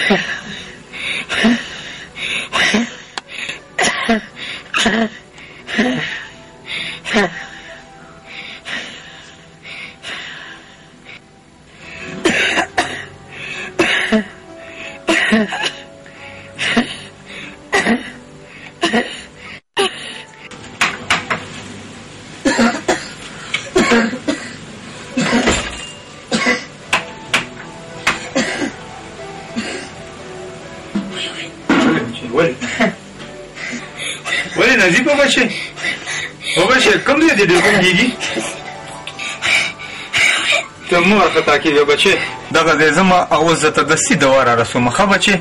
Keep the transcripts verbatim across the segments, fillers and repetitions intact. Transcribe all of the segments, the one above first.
ولې نظیف وبچې وبچې کوم دی دې کوم دیږي ته مور خطا کېږي بچې دغه دې زما اوس زه ته دستي دوا را رسوم ښه بچې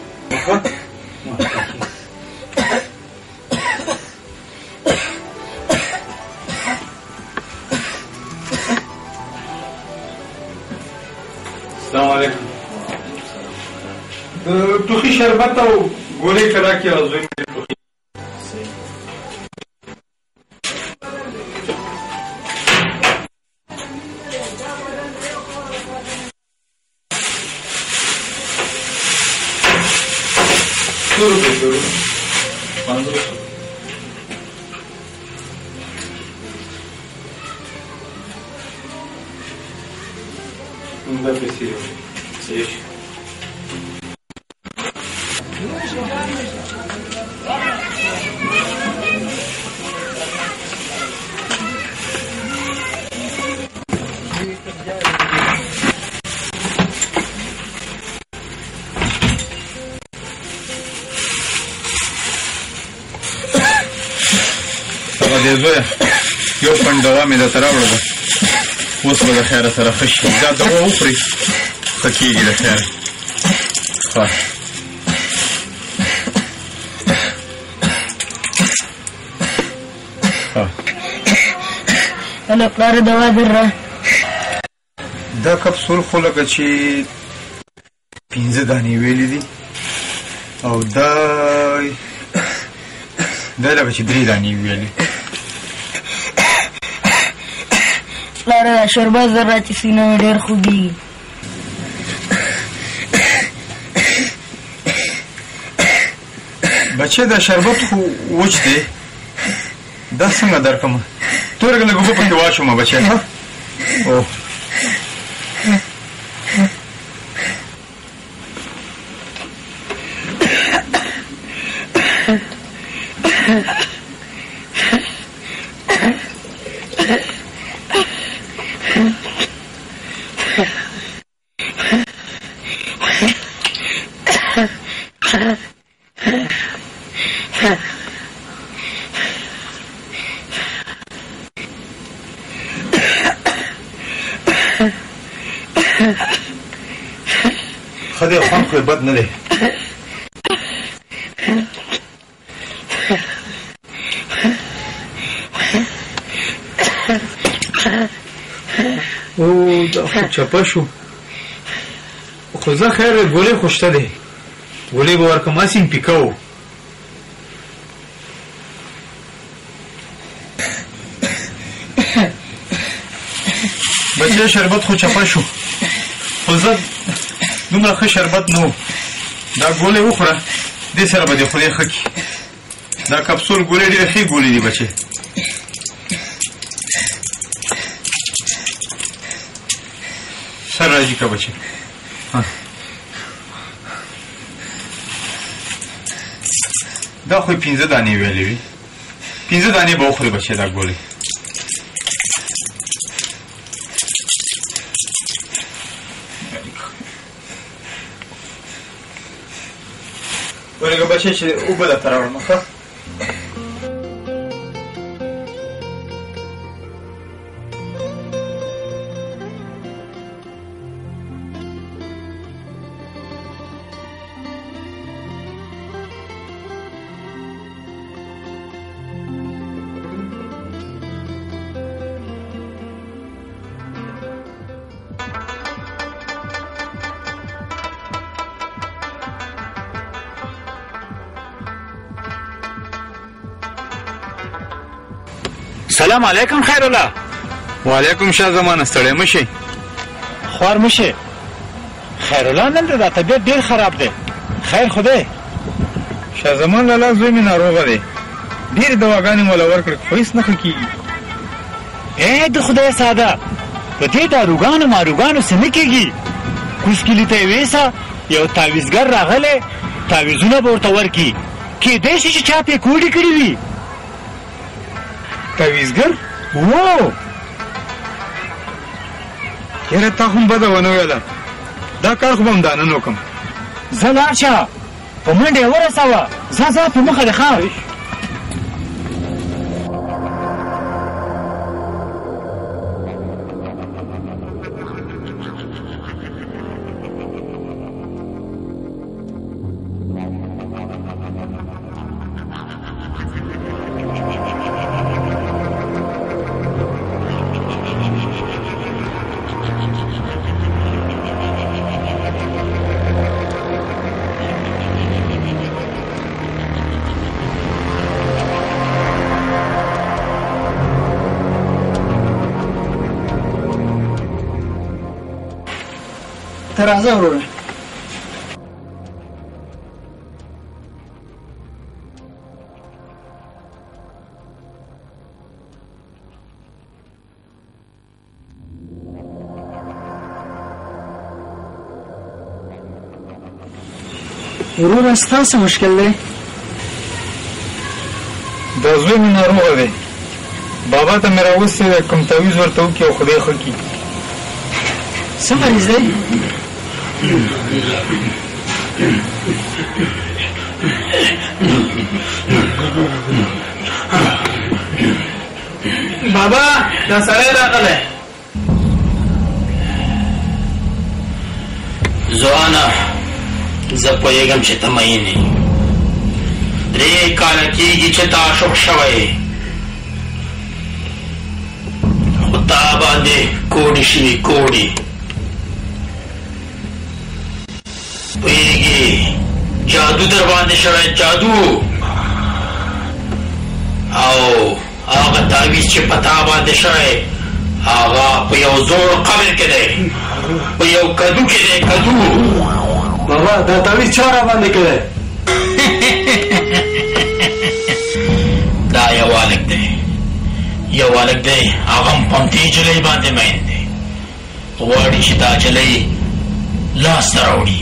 السلام علیکم د ټوخي شربت او ګولۍ که راکړي او زوی مې ټوخي सौ रुपये सौ रुपये पाँच सौ उनका पैसे सही دې زویه یو پنډ دوا مې درته راوړله اوس به د خیره سره ښه شي دا دوا وخوري ښه کېږي د خیره ښه هله پلاره دوا در دا کپسول خو لکه چې پنځه دانې ویلې دي او دا دا لکه چې درې دانې ویلې پلاره دا شربت زر راچې سینه مې ډېر خوږېږي بچې دا شربت خو وچ دی دا څنګه درکړم تورې لږ اوبه پکې واچومه بچې او خدای خوان خو بد نه دی او دا خو چپه شو خو زه خیر ګولۍ خو شته دی ګولۍ به ورکړم هسې م پیکه و بچې شربت خو چپه شو خو زه دومره ښه شربت نه و دا ګولۍ وخوره دې سره به دې خولې ښه کړي دا کپسول ګولۍ ډېرې ښې ګولۍ دي بچې سر راځي که بچې دا خو یې پنځه دانې ویلې وي پنځه دانې به وخورې بچې دا ګولۍ ورېږه بچې چې اوبه درته راوړم ښه سلام علیکم خیر الله وعلیکم شاه زمانه ستړی مه شئ خوار مه شئ خیرالله نن د طبیعت ډیر خراب دی. خیر خو دی؟ شاه زمان لالا زوی مې ناروغه دی. ډېرې دواګانې مو له ورکړې خو هېڅ نه ښه کېږي. ای د خدای ساده، په دې داروګانو ماروګانو څه نه کېږي. کوز کلي ته یې ویسه، یو تعویزګر راغلی، تعویزونه به ورته ورکړي. کېدای شي چې چا پې کوډې کړي وي. تعویزګر؟ هو یاره تا هم بده ونه ویله. دا کار خو به همدا نن وکړم. ځه لاړ شه، په منډه یې ورسوه. ځه ځه په مخه دې ښه. ته راځه وروره. وروره ستا څه مشکل دی؟ دا زوی مې ناروغه دی. بابا ته مې راوستې ده کوم تعویز ورته وکړي او خدای ښه کړي. څه مریض دی؟ بابا دا سړی راغلی. ځوانه زه پوهېږم چې ته مین یې. درې کاله کېږي چې تا عاشق شوی، خو تا باندې کوډې شوي کوډې. پوهېږي جادو در باندې شوی، جادو. او هغه تعویز چې په تا باندې شوی هغه په یو زوړ قبر کې دی، په یو کدو کې دی. کدو بابا دا تعویز چا را باندې کړی؟ دا یو هلک دی، یو هلک دی، هغه هم په همدې نجلۍ باندې مین دی. غواړي چې دا نجلۍ لاس ته راوړي.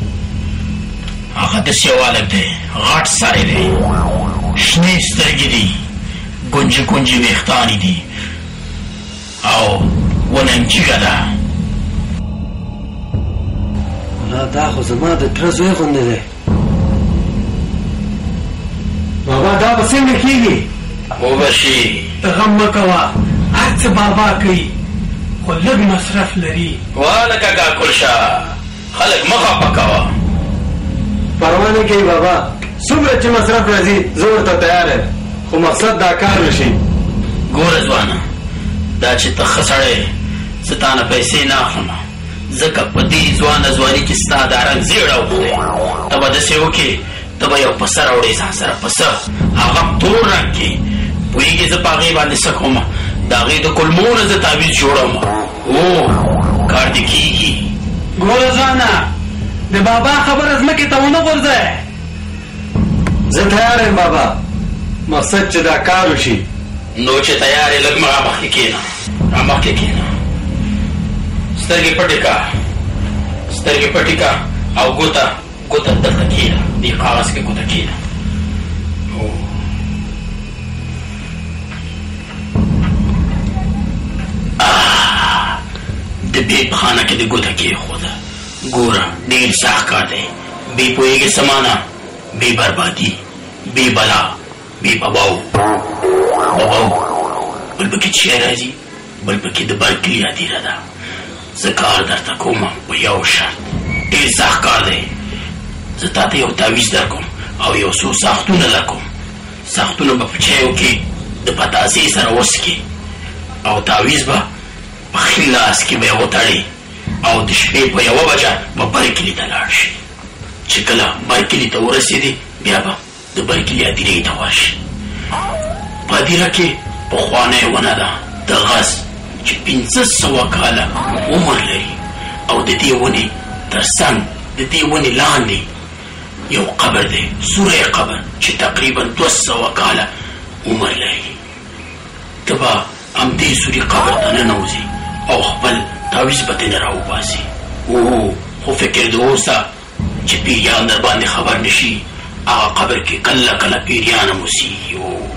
هغه داسې یو هلک دی، غټ سری دی، شنې سترګې دي، ګونجې ګونجې ویښتانې دي او وننجیږه ده. دا خو زما د تره زوی غوندې دی. بابا دا به څنګه کېږي؟ وبه شي، غم مه کوه، هر څه بابا کوي، خو لږ مصرف لري. والکه کاکل شه، خلک مه خفه کوه. پروا نه کوي بابا، څومره چې مصرف راځي زه ورته تیار یم، خو مقصد دا کار نشي. ګوره ځوانه، دا چې ته ښه سړی، زه تا نه پیسې نه اخلم، ځکه په دې ځوانه ځواني کې ستا دا رنګ زیړه وخورې. ته به داسې وکړې، ته به یو پسه راوړې ځان سره، پسه هغه تور رنګ کې. پوهېږې زه په هغې باندې څه کوم؟ د هغې د کلمو نه زه تعویز جوړوم. او کار دې کېږي. ګوره ځوانه، د بابا خبره ځمکې ته ونه غورځئ. زه تیار یم بابا، مقصد چې دا کار وشي. نو چې تیار یې لږ را مخکې کښېنه، را مخکې کښېنه. سترګې پټې که، سترګې پټې که او ګوته ګوته دلته کښېنه، دې کاغذ کې ګوته کښېنه. د بې په خانه کې دې ګوته کېښوده. ګوره ډېر سخت کار دی. بې پوهېږې څه معنا؟ بې بربادي، بې بلا، بې بباو. بباو بل پکې چې شی راځي، بل پکې د بل کلي هدیره ده. زه کار درته کوم په یو شرط، ډېر سخت کار دی. زه تا ته یو تعویز در کوم او یو څو ساختونه در کوم. ساختونه به په چایو کې د پتاسې سره وڅکې او تعویز به په ښي لاس کې به یې وتړې او د شپې په یوه بجه به بر کلي ته لاړ شي. چې کله بر کلي ته ورسېدې بیا به د بر کلي هدیرې ته ورشي. په هدیره کې پخوانۍ ونه ده د غز چې پنځه سوه کاله عمر لري او د دې ونې تر څنګ د دې ونې لاندې یو قبر دی، سوری قبر چې تقریبا دوه سوه کاله عمر لري. ته به همدې سوري قبر ته ننوځې او خپل تعویض به ترې راوباسې. او خو فکر د اوسه چې پیریان در باندې خبر نشي. هغه قبر کې کله کله پیریان هم اوسېږي.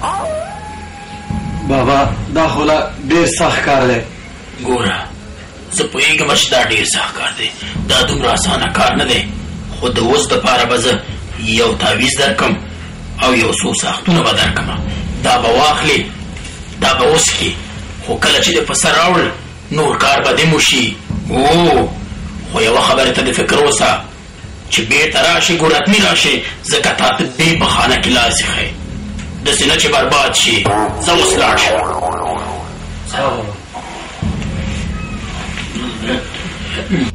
بابا دا خو لا ډېر سخت کار دی. ګوره زه پوهېږم چې دا ډېر سخت کار دی، دا دومره اسانه کار نه دی، خو د اوس دپاره به زه یو تعویض درکم او یو څو ساختونه به درکم. دا به واخلې، دا به وسکې، خو کله چې د په سر راوړل نور کار به دې وشي. او خو یوه خبرې ته د فکر اوسه چې بېرته راشې ګورتني راشې، ځکه تا ته دې په خانه کې لاس ایښی، داسې نه چې برباد شي. زه اوس لاړ شم.